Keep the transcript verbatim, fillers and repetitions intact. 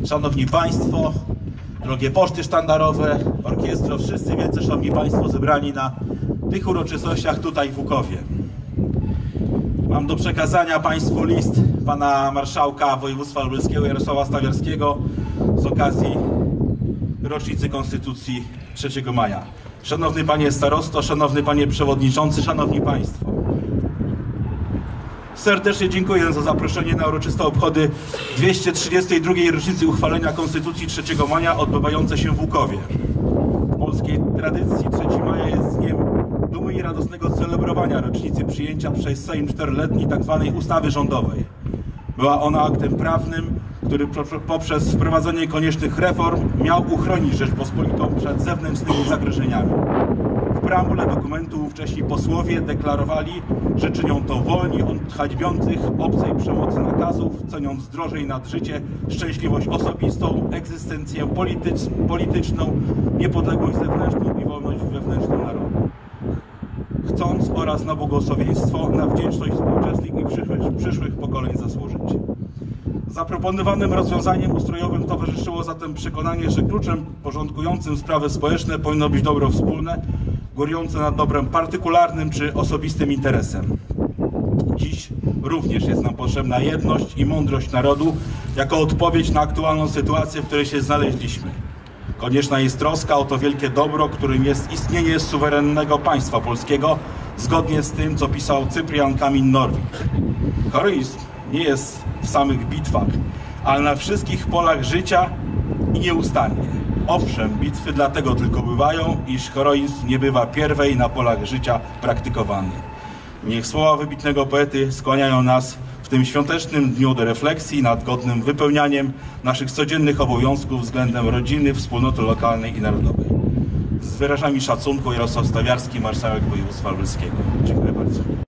Szanowni Państwo, drogie poczty sztandarowe, orkiestro, wszyscy wielce szanowni Państwo zebrani na tych uroczystościach tutaj w Łukowie. Mam do przekazania Państwu list pana marszałka województwa lubelskiego Jarosława Stawiarskiego z okazji rocznicy Konstytucji trzeciego maja. Szanowny Panie Starosto, Szanowny Panie Przewodniczący, Szanowni Państwo. Serdecznie dziękuję za zaproszenie na uroczyste obchody dwieście trzydziestej drugiej rocznicy uchwalenia Konstytucji trzeciego maja odbywające się w Łukowie. W polskiej tradycji trzeci maja jest dniem dumy i radosnego celebrowania rocznicy przyjęcia przez Sejm czteroletniej tzw. ustawy rządowej. Była ona aktem prawnym, który poprzez wprowadzenie koniecznych reform miał uchronić Rzeczpospolitą przed zewnętrznymi zagrożeniami. W preambule dokumentu ówcześni posłowie deklarowali, że czynią to wolni od hańbiących obcej przemocy nakazów, ceniąc drożej nad życie, szczęśliwość osobistą, egzystencję politycz, polityczną, niepodległość zewnętrzną i wolność wewnętrzną narodu. Chcąc oraz na błogosławieństwo, na wdzięczność współczesnych i przyszłych, przyszłych pokoleń zasłużyć. Zaproponowanym rozwiązaniem ustrojowym towarzyszyło zatem przekonanie, że kluczem porządkującym sprawy społeczne powinno być dobro wspólne, górujące nad dobrem partykularnym czy osobistym interesem. Dziś również jest nam potrzebna jedność i mądrość narodu jako odpowiedź na aktualną sytuację, w której się znaleźliśmy. Konieczna jest troska o to wielkie dobro, którym jest istnienie suwerennego państwa polskiego, zgodnie z tym, co pisał Cyprian Kamil Norwid. Heroizm nie jest w samych bitwach, ale na wszystkich polach życia i nieustannie. Owszem, bitwy dlatego tylko bywają, iż heroizm nie bywa pierwej na polach życia praktykowany. Niech słowa wybitnego poety skłaniają nas w tym świątecznym dniu do refleksji nad godnym wypełnianiem naszych codziennych obowiązków względem rodziny, wspólnoty lokalnej i narodowej. Z wyrażami szacunku Jarosław Stawiarski, marszałek województwa lubelskiego. Dziękuję bardzo.